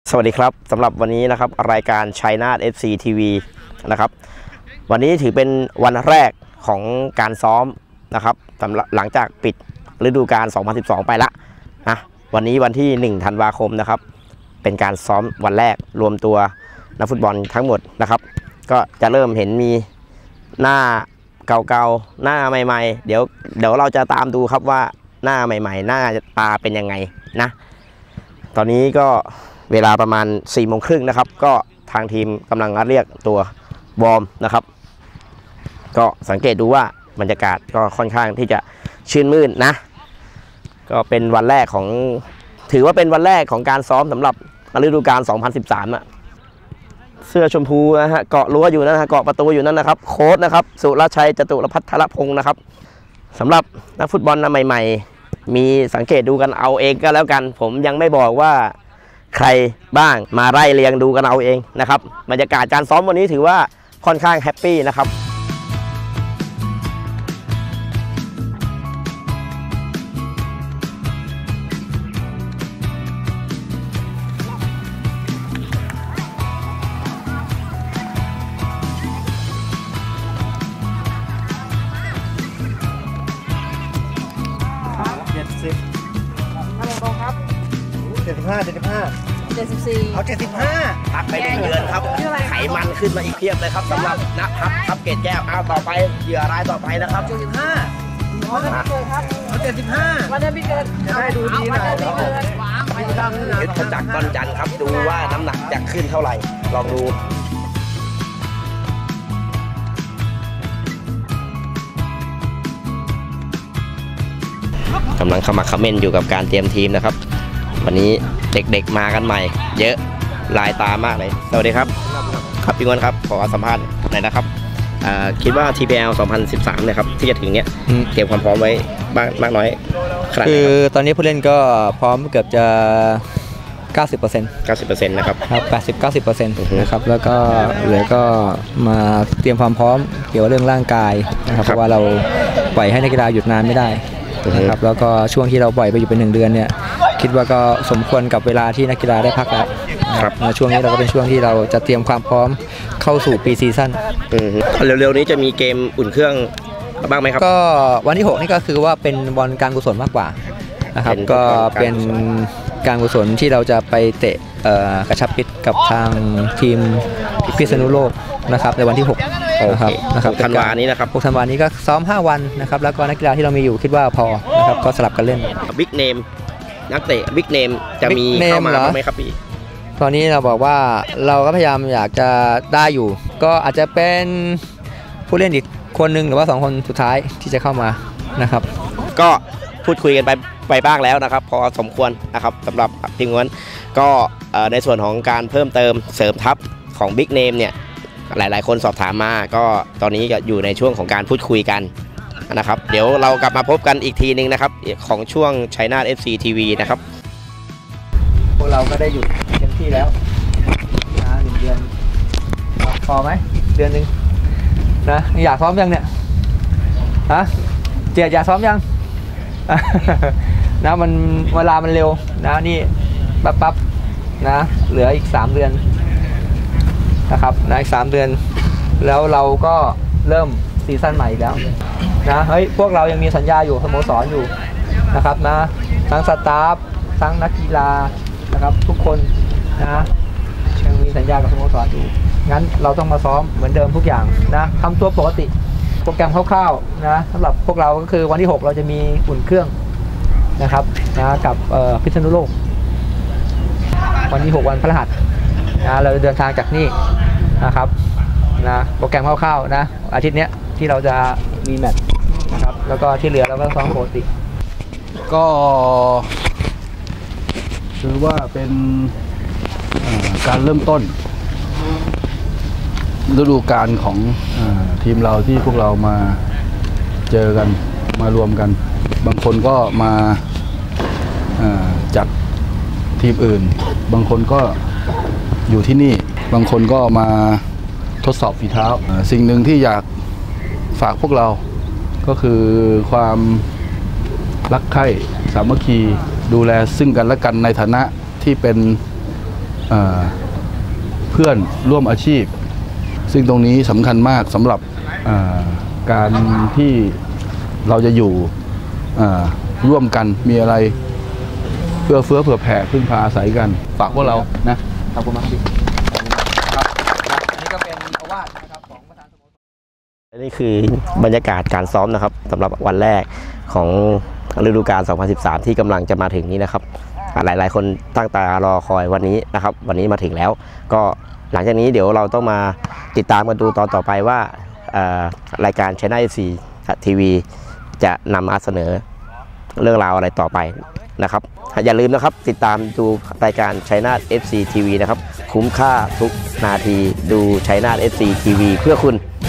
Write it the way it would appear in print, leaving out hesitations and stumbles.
สวัสดีครับสำหรับวันนี้นะครับรายการชัยนาท FC TV นะครับวันนี้ถือเป็นวันแรกของการซ้อมนะครับสำหรับหลังจากปิดฤดูกาล 2012 ไปละนะวันนี้วันที่1 ธันวาคมนะครับเป็นการซ้อมวันแรกรวมตัวนักฟุตบอลทั้งหมดนะครับก็จะเริ่มเห็นมีหน้าเก่าๆหน้าใหม่ๆเดี๋ยวเราจะตามดูครับว่าหน้าใหม่ๆหน้าตาเป็นยังไงนะตอนนี้ก็เวลาประมาณ 4 โมงครึ่งนะครับก็ทางทีมกำลังเรียกตัววอร์มนะครับก็สังเกตดูว่าบรรยากาศก็ค่อนข้างที่จะชื่นมื่นนะก็เป็นวันแรกของถือว่าเป็นวันแรกของการซ้อมสำหรับฤดูกาล 2013อ่ะเสื้อชมพูนะฮะเกาะรั้วอยู่นั่นฮะเกาะประตูอยู่นั่นนะครับโค้ชนะครับสุรชัยจตุรพัฒนพงศ์นะครับสำหรับนักฟุตบอลใหม่ๆมีสังเกตดูกันเอาเองก็แล้วกันผมยังไม่บอกว่าใครบ้างมาไล่เรียงดูกันเอาเองนะครับบรรยากาศการซ้อมวันนี้ถือว่าค่อนข้างแฮปปี้นะครับ 75 เอา 75 พักไป1 เดือนครับไขมันขึ้นมาอีกเพียบเลยครับสำหรับนักพับเกตแก้วเอาต่อไปเหยื่อรายต่อไปนะครับ 75เอา75 วันเดือนปีเกิดจะได้ดูดีหน่อยยุทธจักรก้อนจันทร์ครับดูว่าน้ำหนักจะขึ้นเท่าไหร่ลองดูกำลังขมักเขม้นอยู่กับการเตรียมทีมนะครับวันนี้เด็กๆมากันใหม่เยอะลายตามากเลยสวัสดีครับครับพี่งวนครับขอสัมภาษณ์หน่อยนะครับคิดว่า TPL 2013เนี่ยครับที่จะถึงเนี้ยเตรียมความพร้อมไว้มากน้อยขนาดไหนคือตอนนี้ผู้เล่นก็พร้อมเกือบจะ 90% นะครับ 80-90% นะครับแล้วก็เหลือก็มาเตรียมความพร้อมเกี่ยวกับเรื่องร่างกายนะครับเพราะว่าเราปล่อยให้นักกีฬาหยุดนานไม่ได้นะครับแล้วก็ช่วงที่เราปล่อยไปอยู่เป็น1 เดือนเนี่ยคิดว่าก็สมควรกับเวลาที่นักกีฬาได้พักแล้วครับช่วงนี้เราก็เป็นช่วงที่เราจะเตรียมความพร้อมเข้าสู่ปีซีซั่นเร็วๆนี้จะมีเกมอุ่นเครื่องบ้างไหมครับก็วันที่6นี่ก็คือว่าเป็นบอลการกุศลมากกว่านะครับก็เป็นการกุศลที่เราจะไปเตะกระชับมิตรกับทางทีมพิษณุโลกนะครับในวันที่6นะครับธันวานี้นะครับ 6 ธันวานี้ก็ซ้อม5 วันนะครับแล้วก็นักกีฬาที่เรามีอยู่คิดว่าพอนะครับก็สลับกันเล่นบิ๊กเนมนักเตะบิ๊กเนมจะมีเข้ามาไหมครับพี่ตอนนี้เราบอกว่าเราก็พยายามอยากจะได้อยู่ก็อาจจะเป็นผู้เล่นอีกคนนึงหรือว่า2 คนสุดท้ายที่จะเข้ามานะครับก็พูดคุยกันไปบ้างแล้วนะครับพอสมควรนะครับสำหรับทีมงานก็ในส่วนของการเพิ่มเติมเสริมทัพของบิ๊กเนมเนี่ยหลายๆคนสอบถามมาก็ตอนนี้ก็อยู่ในช่วงของการพูดคุยกันนะครับเดี๋ยวเรากลับมาพบกันอีกทีนึงนะครับของช่วงชัยนาท FC TV นะครับพวกเราก็ได้หยุดเต็มที่แล้วนะ1 เดือนพอไหมเดือนนึงนะอยากซ้อมยังเนี่ยฮะเจียอยากซ้อมยังนะมันเวลามันเร็วนะนี่ปั๊บนะเหลืออีก3 เดือนนะครับนะอีก3 เดือนแล้วเราก็เริ่มซีซั่นใหม่อีกแล้วนะเฮ้ยพวกเรายังมีสัญญาอยู่สโมสรอยู่นะครับนะทั้งสตาฟทั้งนักกีฬานะครับทุกคนนะยังมีสัญญากับสโมสรอยู่งั้นเราต้องมาซ้อมเหมือนเดิมทุกอย่างนะทำตัวปกติโปรแกรมคร่าวๆนะสำหรับพวกเราก็คือวันที่6เราจะมีอุ่นเครื่องนะครับนะกับพิษณุโลกวันที่6วันพฤหัสนะเราเดินทางจากนี่นะครับนะโปรแกรมคร่าวๆนะอาทิตย์นี้ที่เราจะมีแมตช์นะครับแล้วก็ที่เหลือเราก็ซ้อมปกติก็ถือว่าเป็นการเริ่มต้นฤดูกาลของทีมเราที่พวกเรามาเจอกันมารวมกันบางคนก็มาจากทีมอื่นบางคนก็อยู่ที่นี่บางคนก็มาทดสอบฝีเท้าสิ่งหนึ่งที่อยากฝากพวกเราก็คือความรักใคร่สามัคคีดูแลซึ่งกันและกันในฐานะที่เป็นเพื่อนร่วมอาชีพ ซึ่งตรงนี้สำคัญมากสำหรับการที่เราจะอยู่ร่วมกันมีอะไรเพื่อเฟื้อเผื่อแผ่พึ่งพาอาศัยกันฝากพวกเรานะขอบคุณมากพี่ครับอันนี้ก็เป็นโอวาทนะครับของประธานสโมสรนี่คือบรรยากาศการซ้อมนะครับสำหรับวันแรกของฤดูกาล 2013 ที่กำลังจะมาถึงนี้นะครับหลายๆคนตั้งตารอคอยวันนี้นะครับวันนี้มาถึงแล้วก็หลังจากนี้เดี๋ยวเราต้องมาติดตามกันดูตอนต่อไปว่ารายการ China FC TV จะนำมาเสนอเรื่องราวอะไรต่อไปนะครับอย่าลืมนะครับติดตามดูรายการ China FC TV นะครับคุ้มค่าทุกนาทีดู China FC TV เพื่อคุณ